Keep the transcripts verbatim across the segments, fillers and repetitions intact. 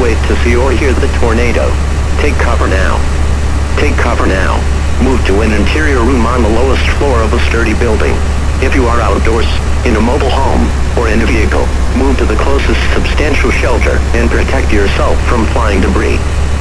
wait to see or hear the tornado. Take cover now. Take cover now. Move to an interior room on the lowest floor of a sturdy building. If you are outdoors, in a mobile home, or in a vehicle, move to the closest substantial shelter and protect yourself from flying debris.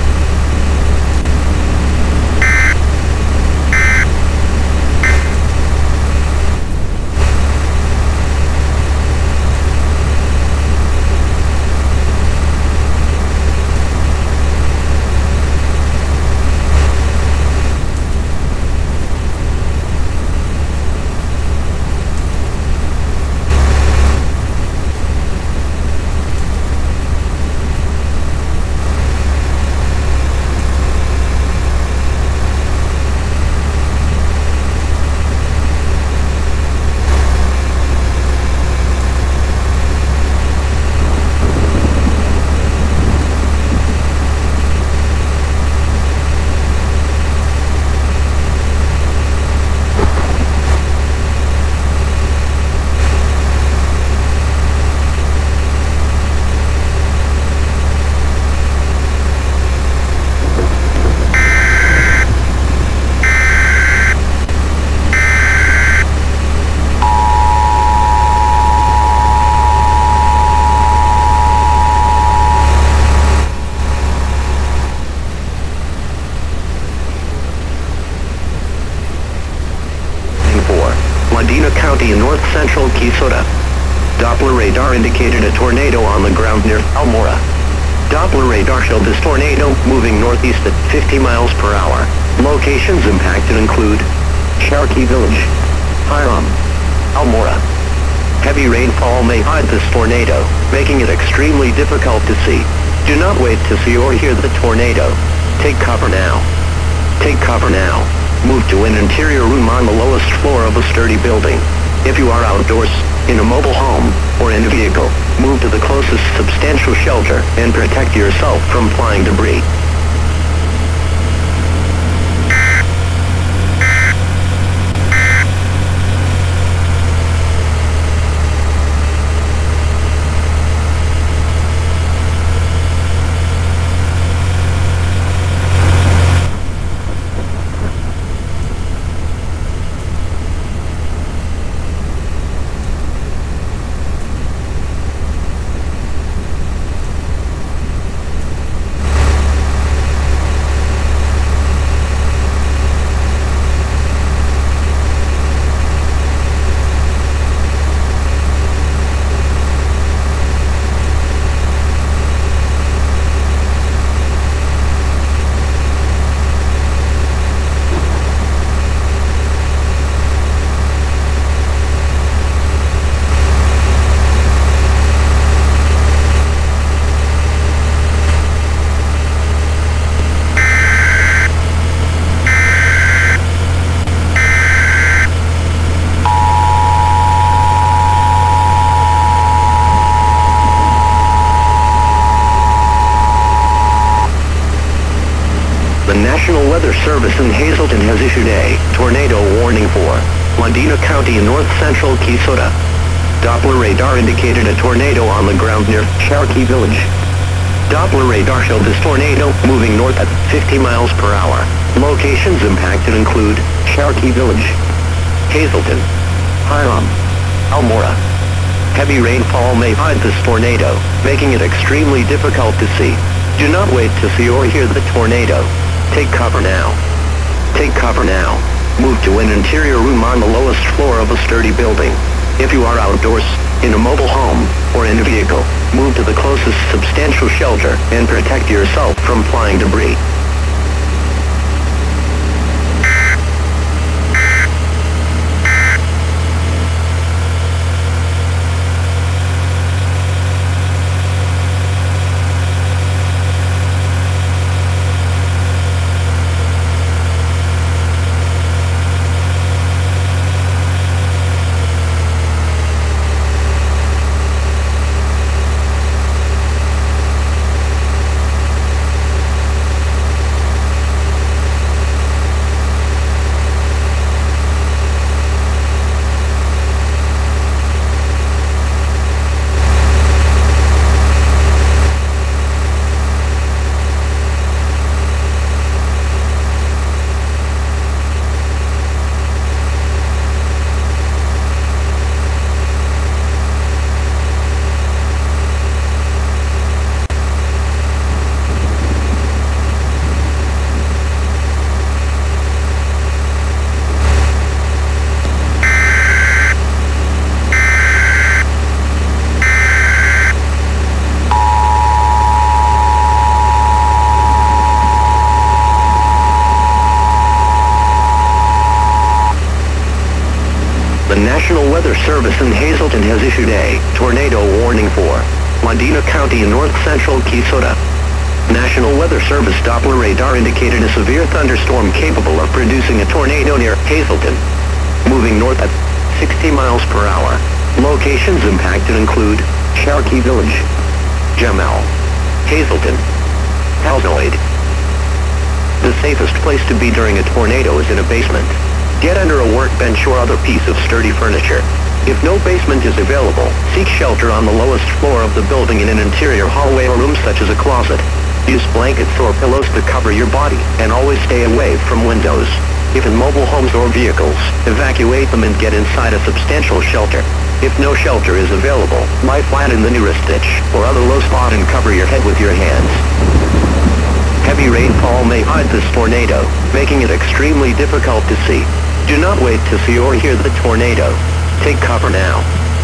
Medina County in north-central Quezada. Doppler radar indicated a tornado on the ground near Almora. Doppler radar showed this tornado moving northeast at fifty miles per hour. Locations impacted include Cherokee Village, Hiram, Almora. Heavy rainfall may hide this tornado, making it extremely difficult to see. Do not wait to see or hear the tornado. Take cover now. Take cover now. Move to an interior room on the lowest floor of a sturdy building. If you are outdoors, in a mobile home, or in a vehicle, move to the closest substantial shelter and protect yourself from flying debris. The National Weather Service in Hazleton has issued a tornado warning for Medina County in north-central Quezada. Doppler radar indicated a tornado on the ground near Cherokee Village. Doppler radar showed this tornado moving north at fifty miles per hour. Locations impacted include Cherokee Village, Hazleton, Hiram, Almora. Heavy rainfall may hide this tornado, making it extremely difficult to see. Do not wait to see or hear the tornado. Take cover now. Take cover now. Move to an interior room on the lowest floor of a sturdy building. If you are outdoors, in a mobile home, or in a vehicle, move to the closest substantial shelter and protect yourself from flying debris. The National Weather Service in Hazleton has issued a tornado warning for Lundina County in north-central Keysota. National Weather Service Doppler radar indicated a severe thunderstorm capable of producing a tornado near Hazleton, moving north at sixty miles per hour. Locations impacted include Cherokee Village, Jamel, Hazleton, Halzoid. The safest place to be during a tornado is in a basement. Get under a workbench or other piece of sturdy furniture. If no basement is available, seek shelter on the lowest floor of the building in an interior hallway or room such as a closet. Use blankets or pillows to cover your body, and always stay away from windows. If in mobile homes or vehicles, evacuate them and get inside a substantial shelter. If no shelter is available, lie flat in the nearest ditch or other low spot and cover your head with your hands. Heavy rainfall may hide this tornado, making it extremely difficult to see. Do not wait to see or hear the tornado. Take cover now.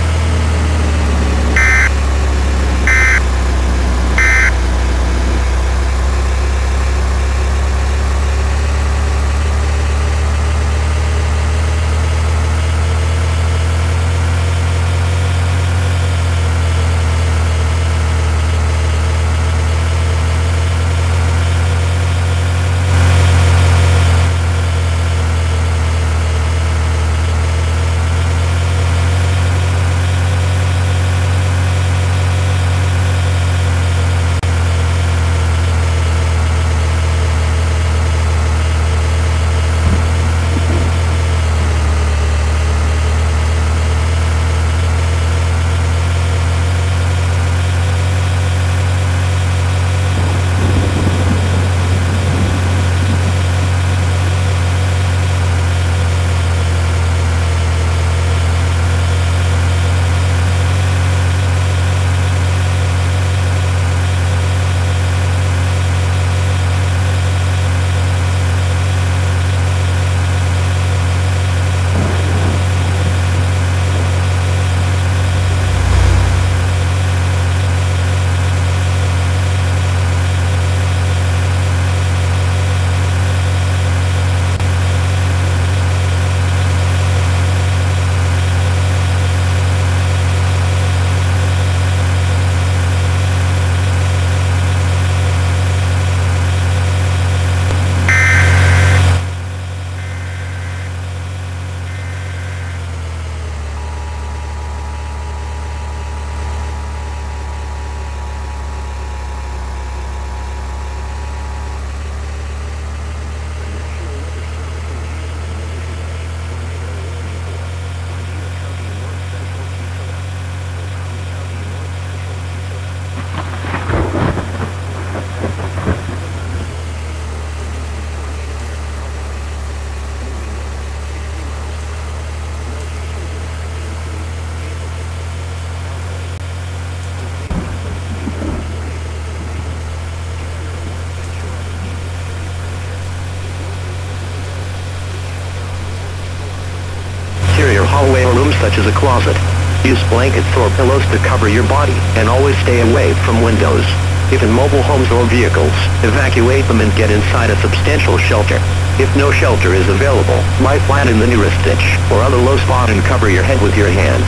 Hallway or room such as a closet. Use blankets or pillows to cover your body, and always stay away from windows. If in mobile homes or vehicles, evacuate them and get inside a substantial shelter. If no shelter is available, lie flat in the nearest ditch or other low spot and cover your head with your hands.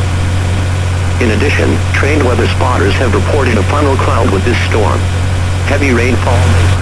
In addition, trained weather spotters have reported a funnel cloud with this storm. Heavy rainfall may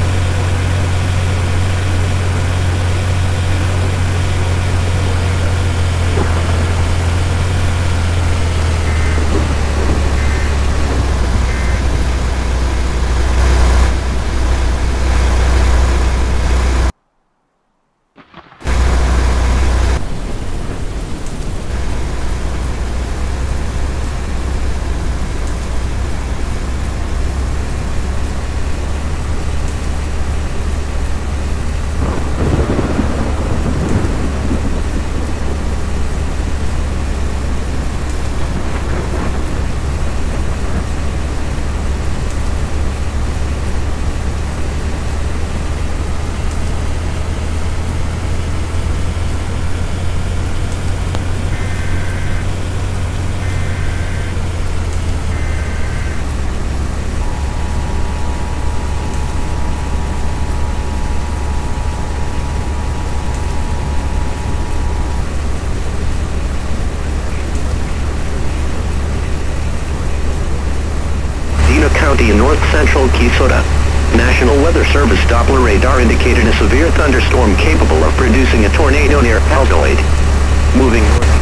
central Kisota. National Weather Service Doppler radar indicated a severe thunderstorm capable of producing a tornado near Altoid. Moving north.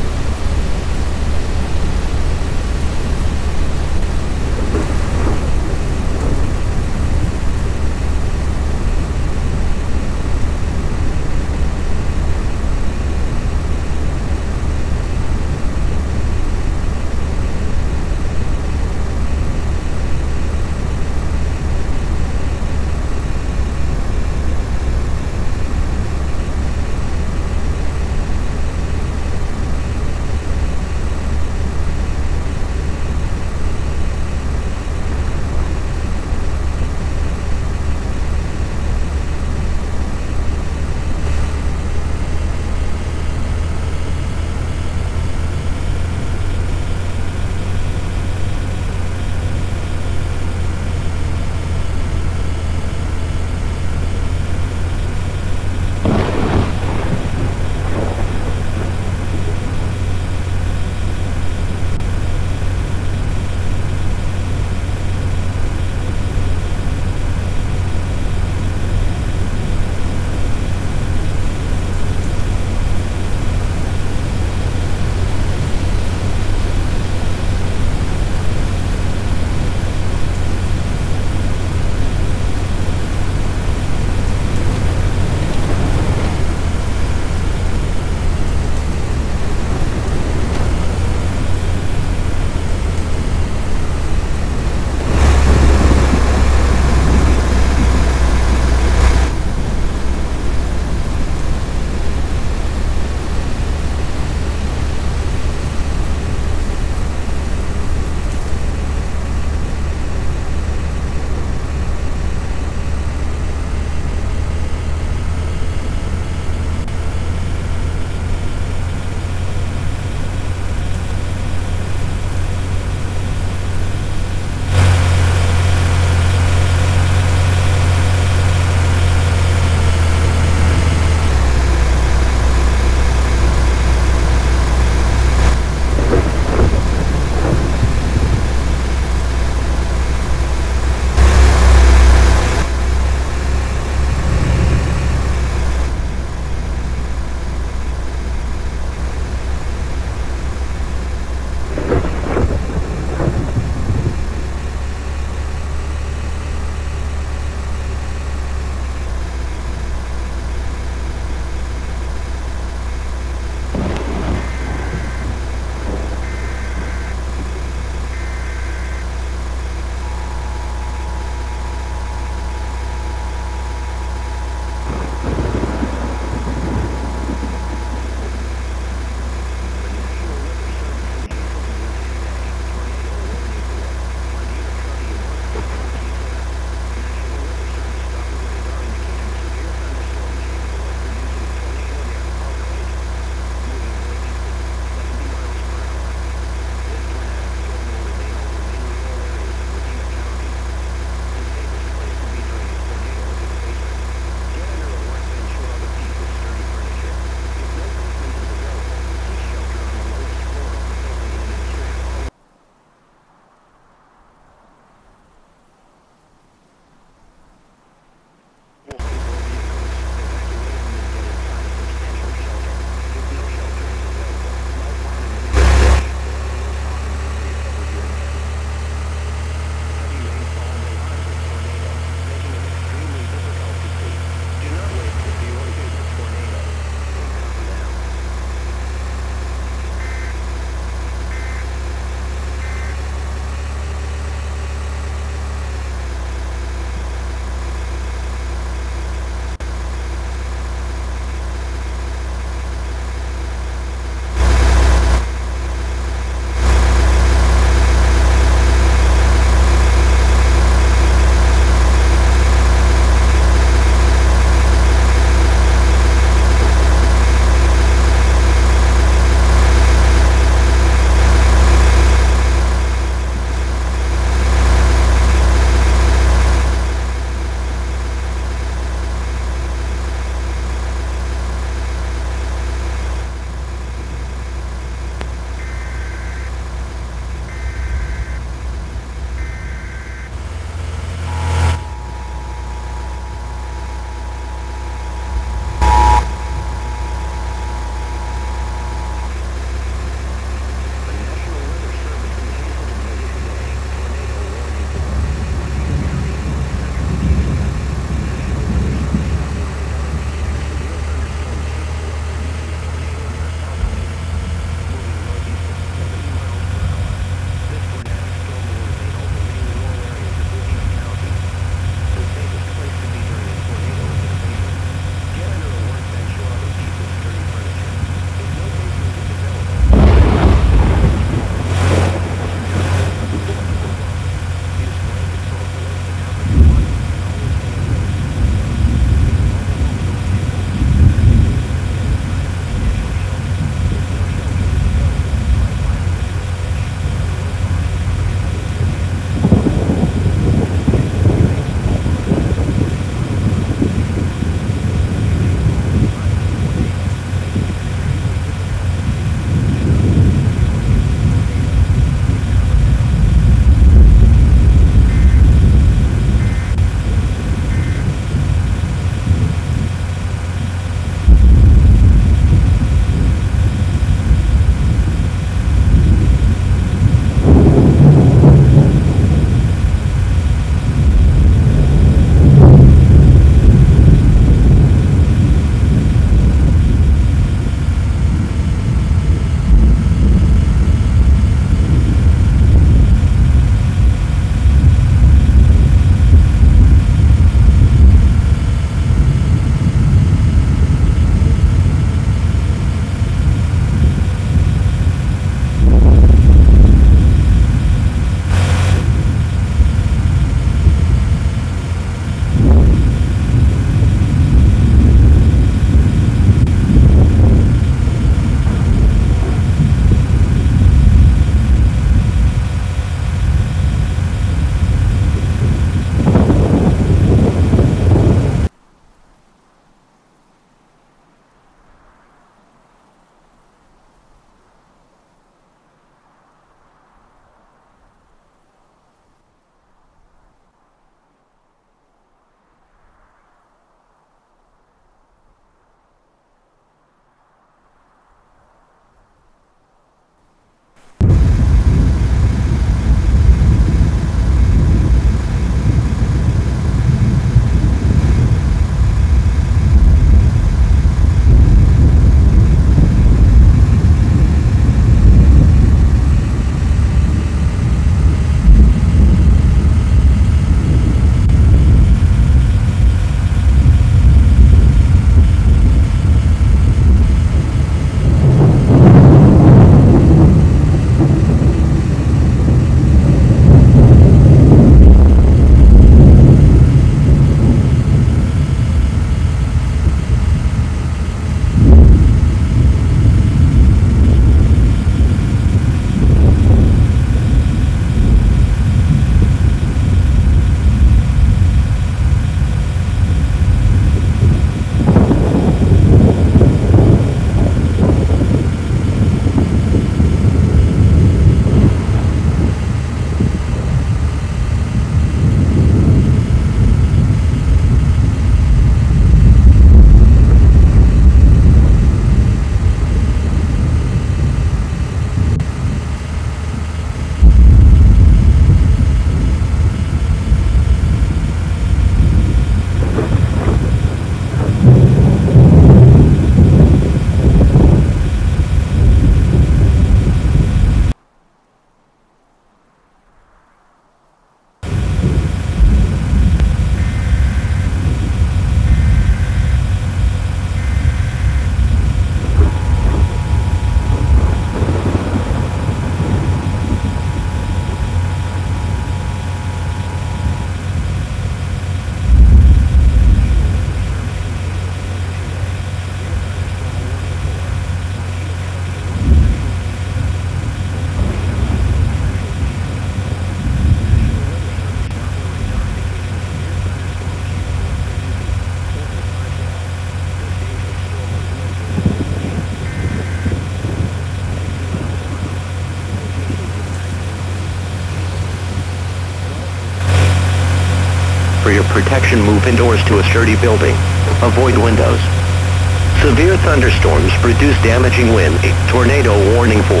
for your protection, move indoors to a sturdy building. Avoid windows. Severe thunderstorms produce damaging wind. Tornado warning for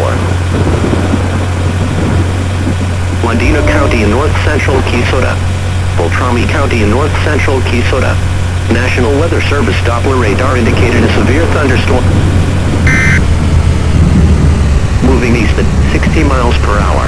Londino County in north-central Quezada. Beltrami County in north-central Quezada. National Weather Service Doppler radar indicated a severe thunderstorm moving east at sixty miles per hour.